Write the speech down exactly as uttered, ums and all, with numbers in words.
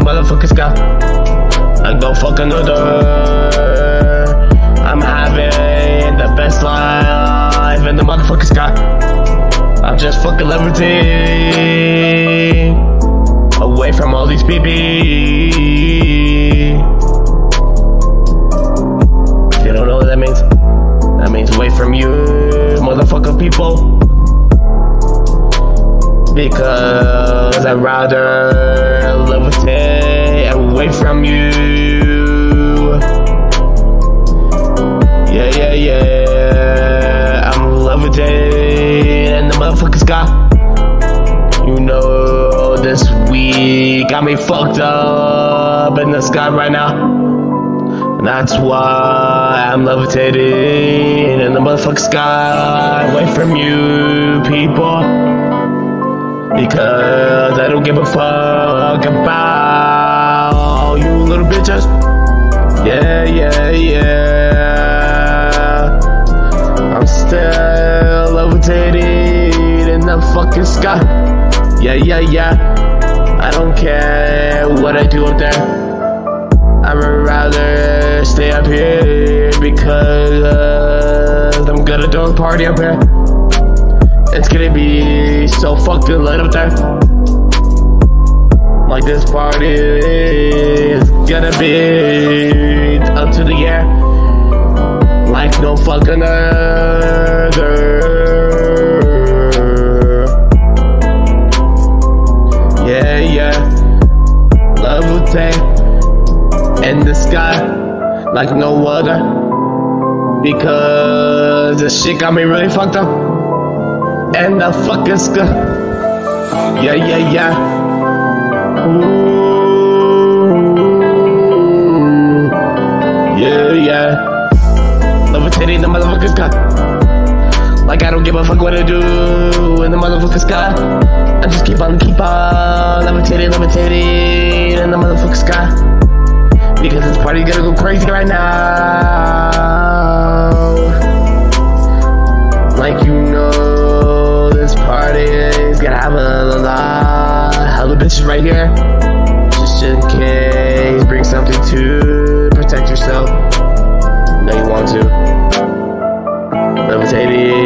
motherfucking sky. Like no fucking other. I'm having the best life in the motherfucking sky. I'm just fucking levitating away from all these people. If you don't know what that means, that means away from you, motherfucking people. Because I'd rather levitate away from you. Yeah, yeah, yeah. I'm levitating in the motherfucking sky. You know, this week got me fucked up in the sky right now. And that's why I'm levitating in the motherfucking sky away from you, people. Because I don't give a fuck about all you little bitches. Yeah, yeah, yeah. I'm still levitating in the fucking sky. Yeah, yeah, yeah. I don't care what I do up there. I would rather stay up here because uh, I'm gonna do a party up here. It's gonna be so fucking lit up there. Like this party is gonna be up to the air. Like no fucking other. Yeah, yeah. Levitate in the sky like no other. Because this shit got me really fucked up. And the fucking sky. Yeah, yeah, yeah. Ooh. Yeah, yeah. Levitating in the motherfucking sky. Like I don't give a fuck what I do in the motherfucking sky. I just keep on, keep on levitating, levitating in the motherfucking sky. Because this party's gonna go crazy right now. Like you know, this party is gonna have a lot hella bitches right here. Just in case, bring something to protect yourself. No, you want to. Levitating